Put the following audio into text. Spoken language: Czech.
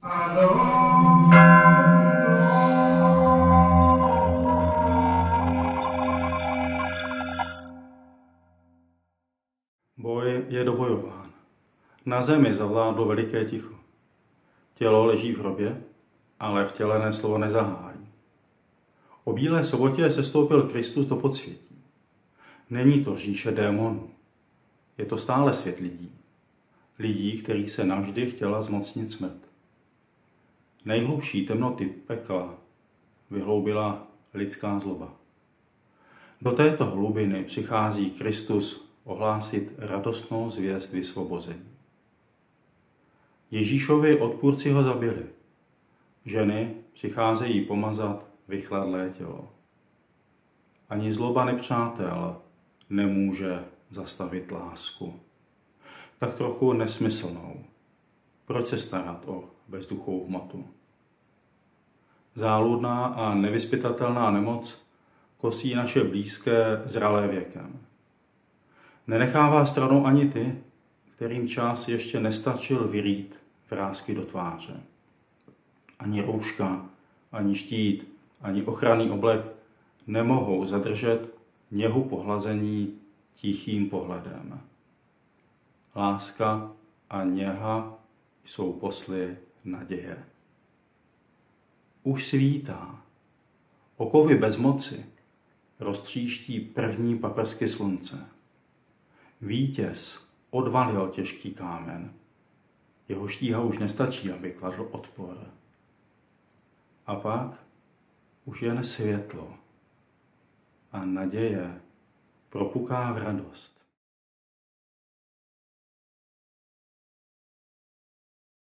Boj je dobojován. Na zemi zavládlo veliké ticho. Tělo leží v hrobě, ale vtělené slovo nezahálí. O Bílé sobotě sestoupil Kristus do podsvětí. Není to říše démonů. Je to stále svět lidí. Lidí, kterých se navždy chtěla zmocnit smrt. Nejhlubší temnoty pekla vyhloubila lidská zloba. Do této hlubiny přichází Kristus ohlásit radostnou zvěst vysvobození. Ježíšovi odpůrci ho zabili. Ženy přicházejí pomazat vychladlé tělo. Ani zloba nepřátel nemůže zastavit lásku. Tak trochu nesmyslnou. Proč se starat o bezduchou hmotu? Záludná a nevyzpytatelná nemoc kosí naše blízké zralé věkem. Nenechává stranou ani ty, kterým čas ještě nestačil vyrýt vrásky do tváře. Ani rouška, ani štít, ani ochranný oblek nemohou zadržet něhu pohlazení tichým pohledem. Láska a něha jsou posly naděje. Už svítá. Okovy bezmoci roztříští první paprsky slunce. Vítěz odvalil těžký kámen. Jeho štíha už nestačí, aby kladl odpor. A pak už jen světlo a naděje propuká v radost.